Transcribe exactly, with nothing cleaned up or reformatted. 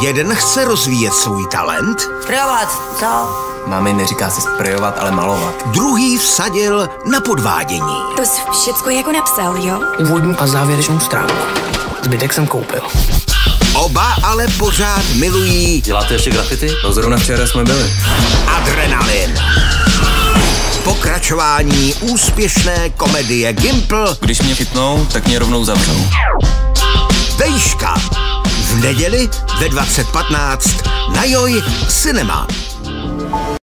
Jeden chce rozvíjet svůj talent. Sprejovat, co? Mami, neříká se sprejovat, ale malovat. Druhý vsadil na podvádění. To jsi všecko jako napsal, jo? Úvodní a závěrečnou stránku. Zbytek jsem koupil. Oba ale pořád milují... Děláte ještě grafity? No zrovna včera jsme byli. Adrenalin. Pokračování úspěšné komedie Gimple. Když mě chytnou, tak mě rovnou zavřou. Vejška. V neděli ve dvacet patnáct na Joj Cinema.